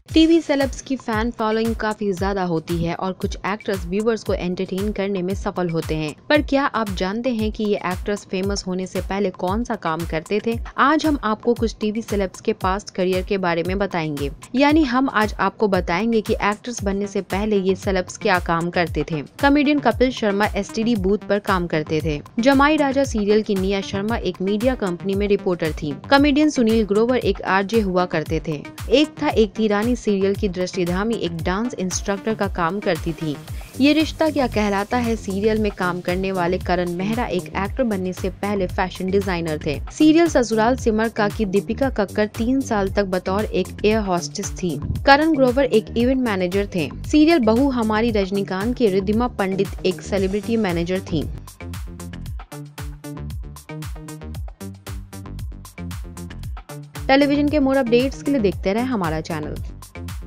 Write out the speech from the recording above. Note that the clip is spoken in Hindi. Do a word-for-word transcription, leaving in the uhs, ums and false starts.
टीवी सेलेब्स की फैन फॉलोइंग काफी ज्यादा होती है और कुछ एक्टर्स व्यूवर्स को एंटरटेन करने में सफल होते हैं। पर क्या आप जानते हैं कि ये एक्टर्स फेमस होने से पहले कौन सा काम करते थे? आज हम आपको कुछ टीवी सेलेब्स के पास्ट करियर के बारे में बताएंगे। यानी हम आज आपको बताएंगे कि एक्टर्स बनने से पहले ये सेलेब्स क्या काम करते थे। Comedian Kapil Sharma STD booth पर काम करते थे। जमाई राजा सीरियल की निया शर्मा एक मीडिया कंपनी में रिपोर्टर थी। कॉमेडियन सुनील ग्रोवर एक आरजे हुआ करते थे। एक था एक थी रानी सीरियल की दृष्टिधामी एक डांस इंस्ट्रक्टर का काम करती थी। ये रिश्ता क्या कहलाता है सीरियल में काम करने वाले करण मेहरा एक एक्टर बनने से पहले फैशन डिजाइनर थे। सीरियल ससुराल सिमर का की दीपिका कक्कर तीन साल तक बतौर एक एयर हॉस्टेस थी। करण ग्रोवर एक इवेंट मैनेजर थे। सीरियल बहू हमारी रजनीकांत की रिद्धिमा पंडित एक सेलिब्रिटी मैनेजर थी। टेलीविजन के मोर अपडेट्स के लिए देखते रहे हमारा चैनल।